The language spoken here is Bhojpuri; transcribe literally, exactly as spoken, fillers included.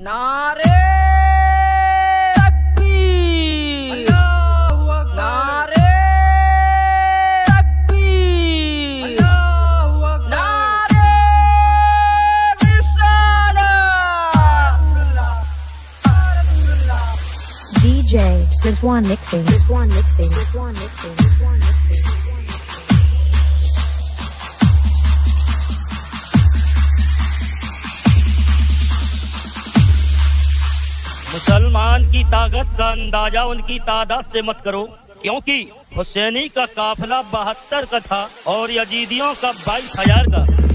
नारे तकबीर, नारे तकबीर, नारे रिसालत। D J Rizwan mixing, Rizwan mixing, Rizwan mixing, Rizwan mixing. मुसलमान की ताकत का अंदाजा उनकी तादाद से मत करो, क्योंकि हुसैनी का काफिला बहत्तर का था और यजीदियों का बाईस हजार का।